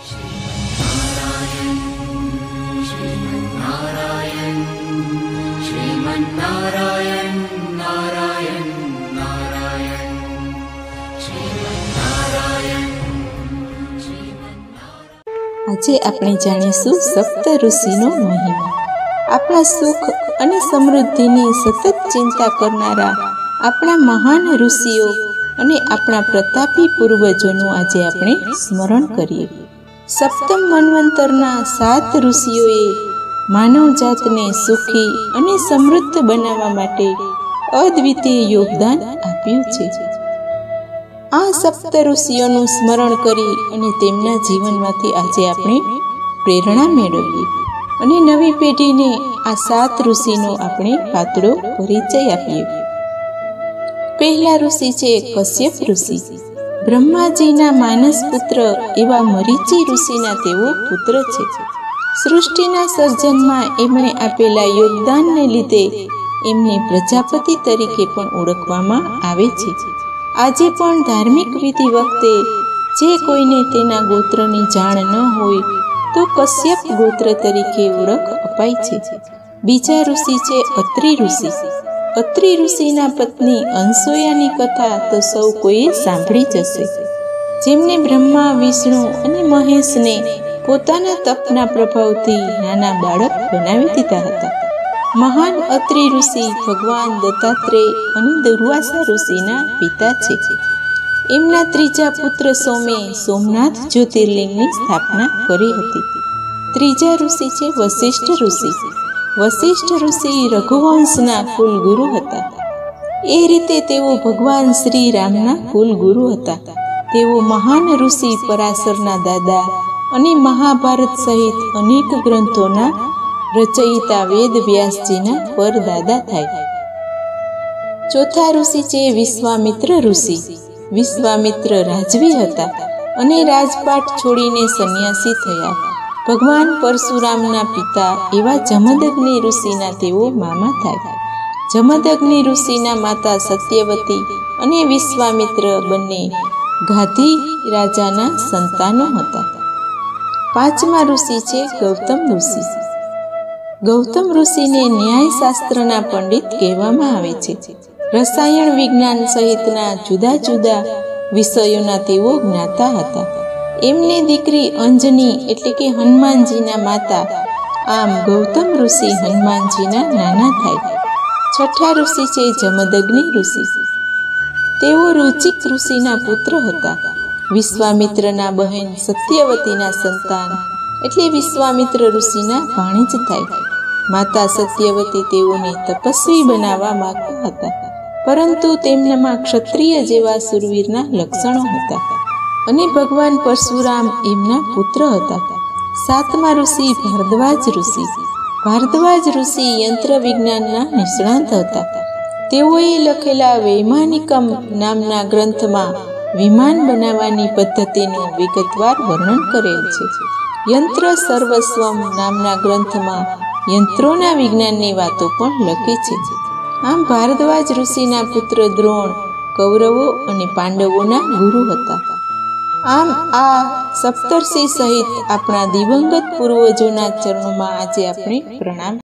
श्रीमन्नारायण श्रीमन्नारायण श्रीमन्नारायण नारायण नारायण श्रीमन्नारायण આજે આપણે જાણીશું સપ્ત ઋષિનો મહિમા। આપણા સુખ અને સમૃદ્ધિની સતત ચિંતા કરનારા આપણા મહાન ઋષિઓ અને આપણા પ્રતાપી પૂર્વજોનું આજે આપણે સ્મરણ કરીએ। સપ્તમ મન્વંતરના 7 ઋષિઓએ માનવજાતને સુખી અને સમૃદ્ધ બનાવવા માટે અદ્વિતીય યોગદાન આપ્યું છે। આ સપ્ત ઋષિઓનું સ્મરણ કરી અને તેમના જીવનમાંથી આજે આપણે પ્રેરણા મેળવીએ અને નવી પેઢીને આ 7 ઋષિનો આપણે પાતળો પરિચય આપીએ। પહેલા ઋષિ છે કશ્યપ ઋષિ। બ્રહ્માજીના માનસ પુત્ર એવા મરીચી ઋષિના તેઓ પુત્ર છે। સૃષ્ટિના સર્જનમાં એમણે આપેલા યોગદાનને લીધે એમને પ્રજાપતિ તરીકે પણ ઓળખવામાં આવે છે। આજે પણ ધાર્મિક વિધિ વખતે જે કોઈને તેના ગોત્રની જાણ ન હોય તો કશ્યપ ગોત્ર તરીકે ઓળખ અપાય છે। બીજા ઋષિ છે અત્રિ ઋષિ। અત્રિ ઋષિના પત્ની અનસૂયાની કથા તો સૌ કોઈએ સાંભળી જ હશે, જેમને બ્રહ્મા, વિષ્ણુ અને મહેશને પોતાના તપના પ્રભાવથી નાના બાળક બનાવી દીધા હતા। મહાન અત્રિ ઋષિ ભગવાન દત્તાત્રેય અને દુર્વાસા ઋષિના પિતા છે। એમના ત્રીજા પુત્ર સોમે સોમનાથ જ્યોતિર્લિંગની સ્થાપના કરી હતી। ત્રીજા ઋષિ છે વશિષ્ઠ ઋષિ। વશિષ્ઠ ઋષિ રઘુવંશના કુલગુરુ હતા। એ રીતે તેઓ ભગવાન શ્રી રામના કુલગુરુ હતા। તેઓ મહાન ઋષિ પરાશરના દાદા અને મહાભારત સહિત અનેક ગ્રંથોના રચયિતા વેદ વ્યાસજીના પરદાદા થાય। ચોથા ઋષિ છે વિશ્વામિત્ર ઋષિ। વિશ્વામિત્ર રાજવી હતા અને રાજપાટ છોડીને સંન્યાસી થયા। ભગવાન પરશુરામના પિતા એવા જમદગ્નિ ઋષિના તેઓ મામા થાય। જમદગ્નિ ઋષિના માતા સત્યવતી અને વિશ્વામિત્ર બંને ગાધી રાજાના સંતાનો હતા। પાંચમા ઋષિ છે ગૌતમ ઋષિ। ગૌતમ ઋષિને ન્યાયશાસ્ત્રના પંડિત કહેવામાં આવે છે। રસાયણ વિજ્ઞાન સહિતના જુદા જુદા વિષયોના તેઓ જ્ઞાતા હતા। એમની દીકરી અંજની એટલે કે હનુમાનજીના માતા। આમ ગૌતમ ઋષિ હનુમાનજીના નાના થાય। છઠ્ઠા ઋષિ છે જમદગ્નિ ઋષિ। તેઓ રુચિક ઋષિના પુત્ર હતા। વિશ્વામિત્રના બહેન સત્યવતીના સંતાન એટલે વિશ્વામિત્ર ઋષિના ભાણેજ થાય। માતા સત્યવતી તેઓને તપસ્વી બનાવવા માંગતા હતા, પરંતુ તેમનામાં ક્ષત્રિય જેવા સુરવીરના લક્ષણો હતા અને ભગવાન પરશુરામ એમના પુત્ર હતા। સાતમા ઋષિ ભારદ્વાજ ઋષિ। ભારદ્વાજ ઋષિ યંત્ર વિજ્ઞાનના નિષ્ણાંત હતા। તેઓએ લખેલા વૈમાનિકમ નામના ગ્રંથમાં વિમાન બનાવવાની પદ્ધતિનું વિગતવાર વર્ણન કરેલ છે। યંત્ર સર્વસ્વમ નામના ગ્રંથમાં યંત્રોના વિજ્ઞાનની વાતો પણ લખી છે। આમ ભારદ્વાજ ઋષિના પુત્ર દ્રોણ કૌરવો અને પાંડવોના ગુરુ હતા। આમ આ સપ્તર્ષિ સહિત આપણા દિવંગત પૂર્વજોના ચરણોમાં આજે આપણે પ્રણામ